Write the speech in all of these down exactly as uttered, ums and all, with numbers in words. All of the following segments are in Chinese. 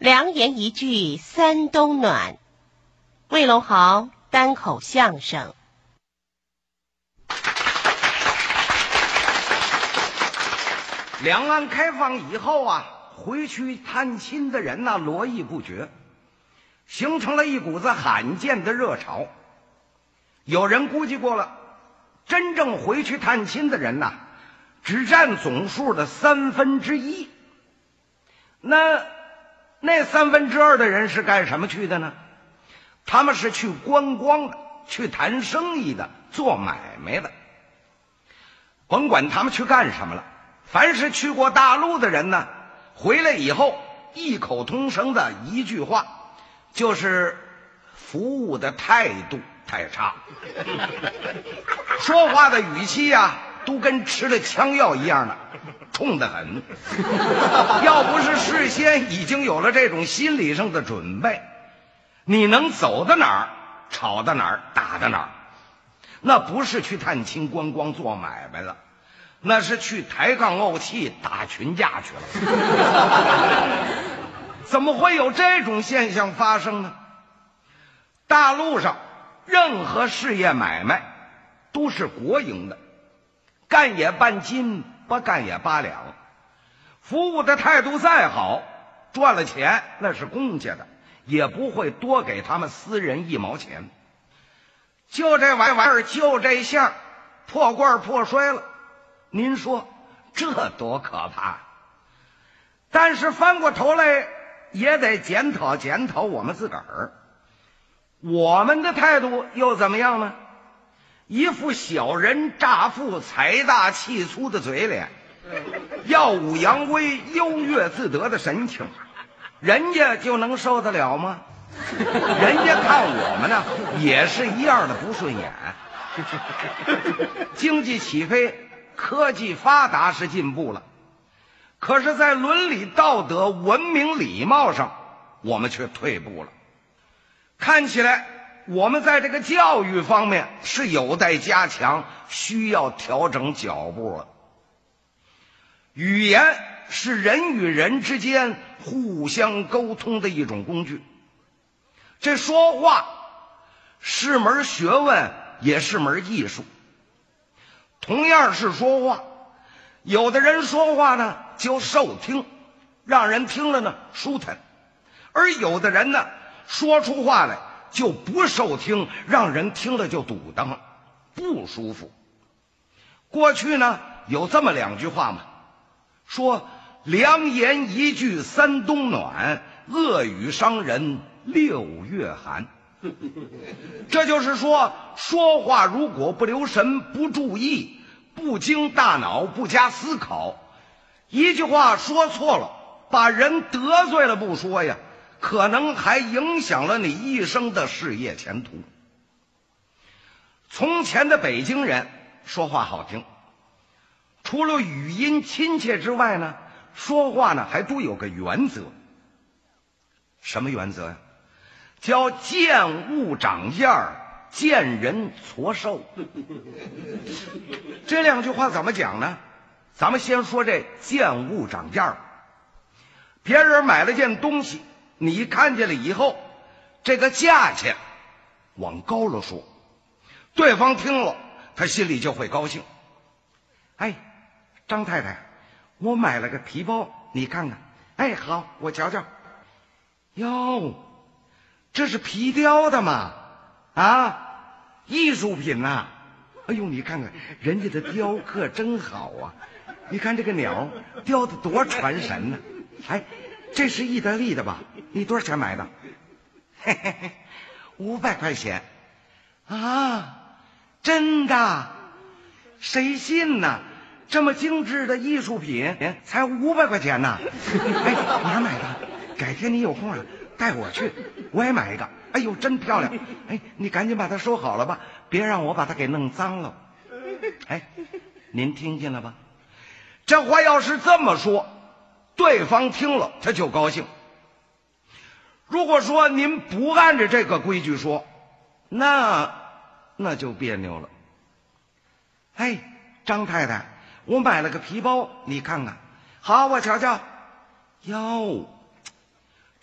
良言一句三冬暖，魏龙豪单口相声。 两岸开放以后啊，回去探亲的人呐、络绎不绝，形成了一股子罕见的热潮。有人估计过了，真正回去探亲的人呐、只占总数的三分之一。那那三分之二的人是干什么去的呢？他们是去观光的，去谈生意的，做买卖的。甭管他们去干什么了，凡是去过大陆的人呢，回来以后异口同声的一句话，就是服务的态度太差，说话的语气呀、都跟吃了枪药一样的，冲得很。要不是事先已经有了这种心理上的准备，你能走到哪儿吵到哪儿打到哪儿。那不是去探亲观光做买卖了，那是去抬杠怄气打群架去了。怎么会有这种现象发生呢？大陆上任何事业买卖都是国营的，干也半斤，不干也八两。服务的态度再好，赚了钱那是公家的，也不会多给他们私人一毛钱。就这玩意儿，就这项破罐破摔了，您说这多可怕！但是翻过头来也得检讨检讨我们自个儿，我们的态度又怎么样呢？一副小人乍富财大气粗的嘴脸，耀武扬威优越自得的神情，人家就能受得了吗？人家看我们呢也是一样的不顺眼。经济起飞，科技发达是进步了，可是在伦理道德文明礼貌上我们却退步了。看起来我们在这个教育方面是有待加强，需要调整脚步了。语言是人与人之间互相沟通的一种工具，这说话是门学问，也是门艺术。同样是说话，有的人说话呢就受听，让人听了呢舒坦，而有的人呢说出话来就不受听，让人听了就堵当不舒服。过去呢有这么两句话嘛，说良言一句三冬暖，恶语伤人六月寒。这就是说，说话如果不留神、不注意、不经大脑、不加思考，一句话说错了，把人得罪了不说呀，可能还影响了你一生的事业前途。从前的北京人说话好听，除了语音亲切之外呢，说话呢还都有个原则。什么原则呀？叫见物长价，见人矬瘦。这两句话怎么讲呢？咱们先说这见物长价。别人买了件东西，你看见了以后，这个价钱往高了说，对方听了他心里就会高兴。哎，张太太，我买了个皮包，你看看。哎，好，我瞧瞧。哟，这是皮雕的嘛？啊，艺术品呐、啊！哎呦，你看看人家的雕刻真好啊！你看这个鸟雕的多传神呢、啊！哎，这是意大利的吧？你多少钱买的？嘿嘿嘿，五百块钱。啊，真的？谁信呢？这么精致的艺术品才五百块钱呢！哎，哪儿买的？改天你有空啊，带我去，我也买一个。哎呦，真漂亮！哎，你赶紧把它收好了吧，别让我把它给弄脏了。哎，您听见了吧？这话要是这么说，对方听了他就高兴。如果说您不按着这个规矩说，那那就别扭了。哎，张太太，我买了个皮包，你看看。好，我瞧瞧。哟，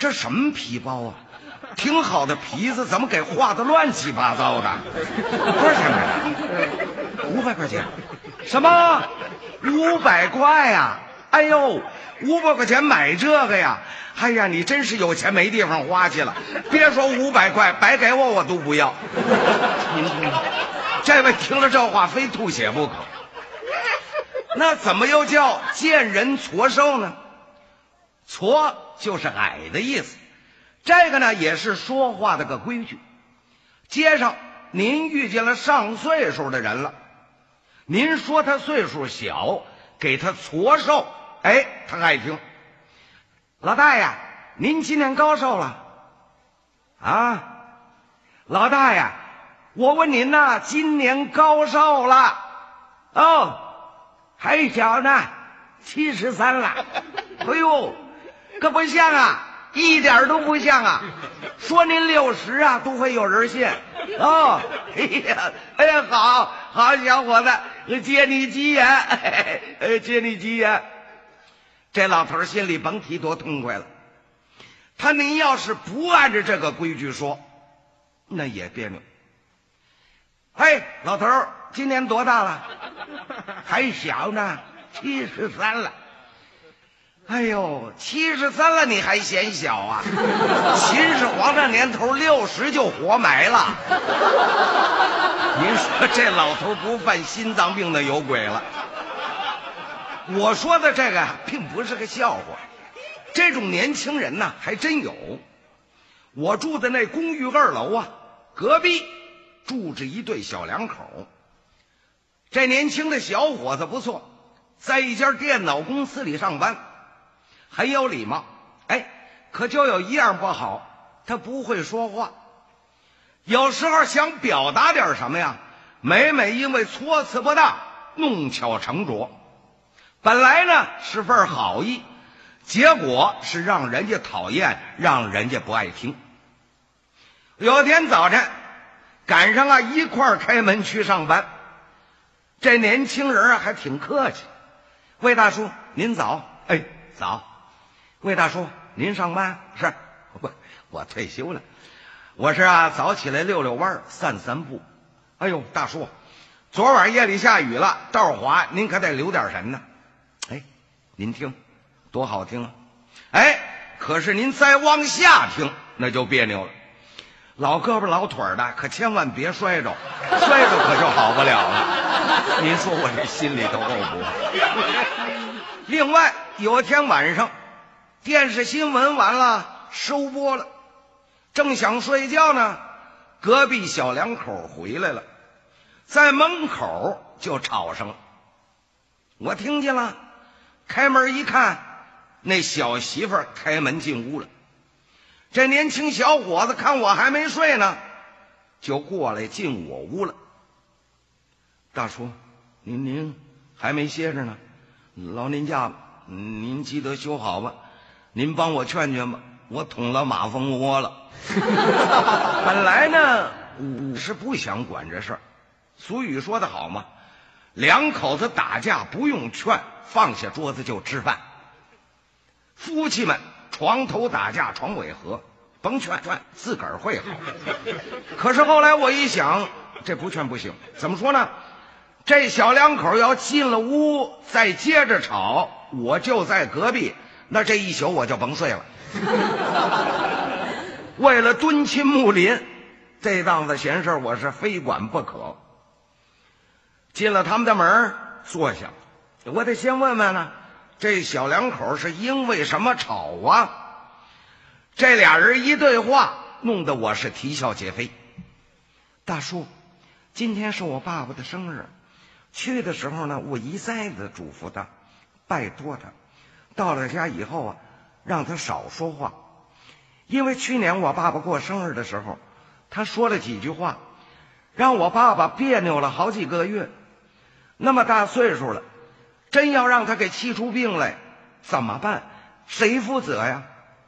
这什么皮包啊？挺好的皮子，怎么给画的乱七八糟的？多少钱买的？五百块钱。什么？五百块呀？哎呦，五百块钱买这个呀？哎呀，你真是有钱没地方花去了。别说五百块，白给我我都不要。您听，这位听了这话非吐血不可。那怎么又叫见人矬瘦呢？矬就是矮的意思，这个呢也是说话的个规矩。街上您遇见了上岁数的人了，您说他岁数小，给他矬瘦，哎，他爱听。老大爷，您今年高寿了？啊，老大爷，我问您呐，今年高寿了？哦，还小呢，七十三了。哎呦，可不像啊，一点都不像啊！说您六十啊，都会有人信。哦，哎呀，哎呀，好好小伙子，借你吉言，哎，借你吉言。这老头心里甭提多痛快了。他您要是不按着这个规矩说，那也别扭。嘿，老头今年多大了？还小呢，七十三了。哎呦，七十三了你还嫌小啊？秦始皇这年头六十就活埋了。您说这老头不犯心脏病的有鬼了。我说的这个并不是个笑话，这种年轻人呢还真有。我住的那公寓二楼啊，隔壁住着一对小两口。这年轻的小伙子不错，在一家电脑公司里上班，很有礼貌。哎，可就有一样不好，他不会说话。有时候想表达点什么呀，每每因为措辞不当，弄巧成拙。本来呢是份好意，结果是让人家讨厌，让人家不爱听。有天早晨赶上啊一块儿开门去上班，这年轻人啊还挺客气。魏大叔您早。哎，早。魏大叔您上班？是，我我退休了。我是啊早起来溜溜弯散散步。哎呦大叔，昨晚夜里下雨了，道滑，您可得留点神呢。哎，您听多好听啊。哎，可是您再往下听那就别扭了。老胳膊老腿的可千万别摔着，摔着可就好不了了。您说我这心里头够不？另外有一天晚上电视新闻完了收播了，正想睡觉呢，隔壁小两口回来了，在门口就吵上了。我听见了，开门一看，那小媳妇儿开门进屋了。这年轻小伙子看我还没睡呢，就过来进我屋了。大叔，您您还没歇着呢，劳您驾，您记得修好吧，您帮我劝劝吧，我捅了马蜂窝了。本来呢我是不想管这事儿，俗语说得好嘛，两口子打架不用劝，放下桌子就吃饭。夫妻们床头打架床尾和，甭劝劝自个儿会好。可是后来我一想，这不劝不行，怎么说呢，这小两口要进了屋再接着吵，我就在隔壁，那这一宿我就甭睡了。为了敦亲睦邻，这档子闲事我是非管不可。进了他们的门坐下，我得先问问呢，这小两口是因为什么吵啊？这俩人一对话，弄得我是啼笑皆非。大叔，今天是我爸爸的生日，去的时候呢，我一再的嘱咐他，拜托他，到了家以后啊，让他少说话。因为去年我爸爸过生日的时候，他说了几句话，让我爸爸别扭了好几个月。那么大岁数了，真要让他给气出病来，怎么办？谁负责呀？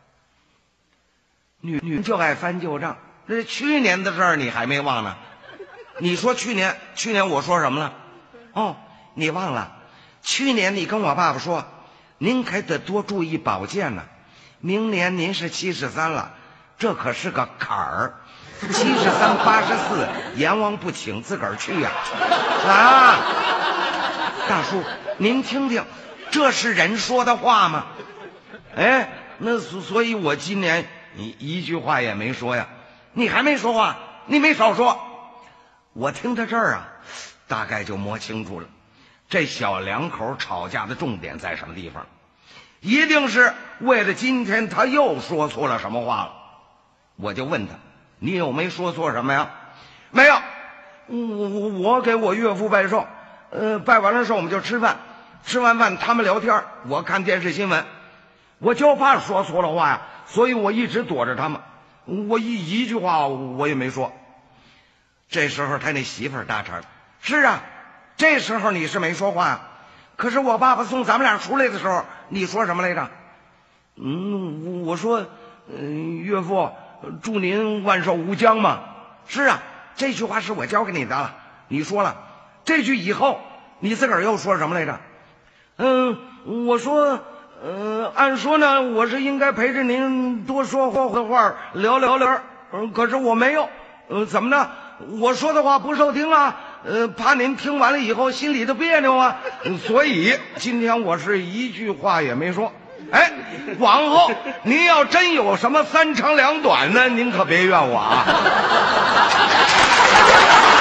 女女就爱翻旧账，这去年的事儿你还没忘呢。你说去年去年我说什么了？哦，你忘了？去年你跟我爸爸说，您可得多注意保健呢。 明年您是七十三了，这可是个坎儿。七十三八十四，阎王不请自个儿去呀！啊，大叔，您听听，这是人说的话吗？哎，那所所以，我今年你一句话也没说呀。你还没说话，你没少说。我听到这儿啊，大概就摸清楚了，这小两口吵架的重点在什么地方？一定是为了今天他又说错了什么话了。我就问他，你有没说错什么呀？没有，我我给我岳父拜寿，呃，拜完了寿我们就吃饭，吃完饭他们聊天，我看电视新闻，我就怕说错了话呀，所以我一直躲着他们，我一一句话我也没说。这时候他那媳妇儿搭茬，是啊，这时候你是没说话呀，可是我爸爸送咱们俩出来的时候，你说什么来着？嗯，我说，嗯、岳父，祝您万寿无疆嘛。是啊，这句话是我教给你的了，你说了。这句以后，你自个儿又说什么来着？嗯，我说，呃，按说呢，我是应该陪着您多说话话，聊聊聊，嗯，可是我没有，呃，怎么呢？我说的话不受听啊，呃，怕您听完了以后心里头别扭啊，所以今天我是一句话也没说。哎，往后您要真有什么三长两短呢，您可别怨我啊。